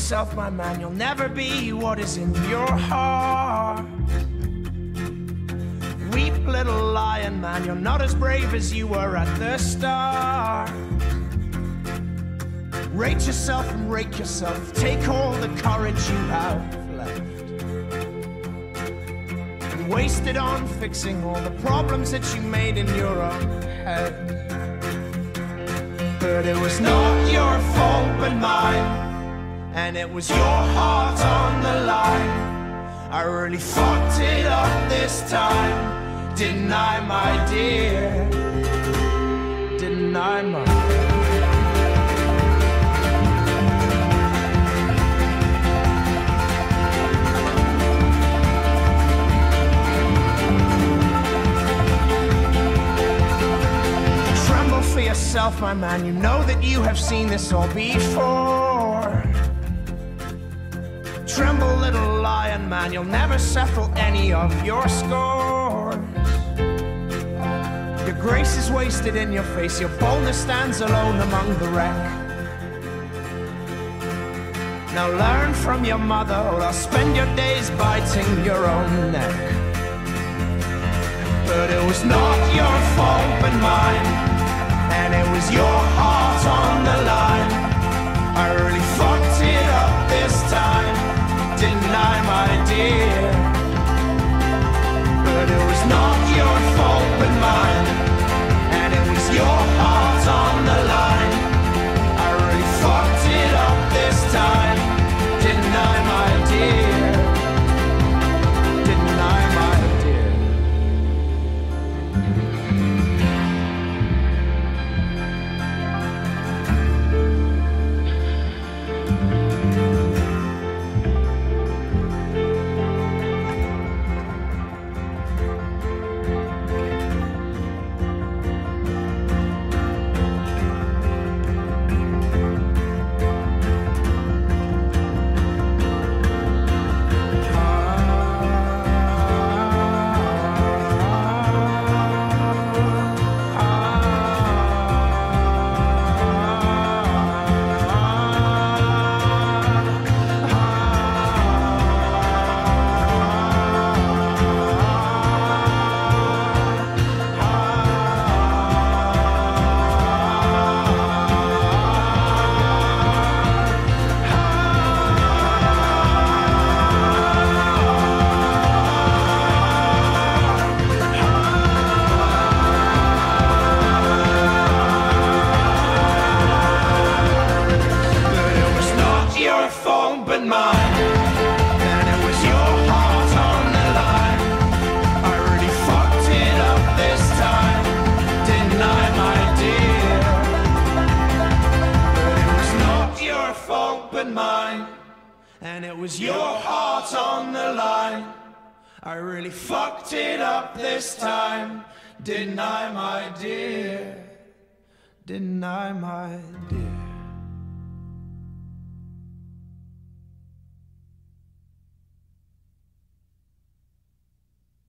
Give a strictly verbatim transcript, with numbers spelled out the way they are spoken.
yourself, my man, you'll never be what is in your heart. Weep, little lion man, you're not as brave as you were at the start. Rate yourself and rake yourself, take all the courage you have left and waste it on fixing all the problems that you made in your own head. But it was not your fault but mine, and it was your heart on the line. I really fucked it up this time, didn't I, my dear? Didn't I, my dear? For yourself, my man, you know that you have seen this all before. Tremble, little lion man, you'll never settle any of your scores. Your grace is wasted in your face, your boldness stands alone among the wreck. Now learn from your mother, or I'll spend your days biting your own neck. But it was not your fault but mine, and it was your heart on the line. I really fucked it up this time, didn't I, my dear? But it was not your fault but mine, and it was your heart on the line. I really fucked it up this time, didn't I, my dear? Didn't I, my dear? And it was your heart on the line. I really fucked it up this time, didn't I, my dear? Didn't I, my dear?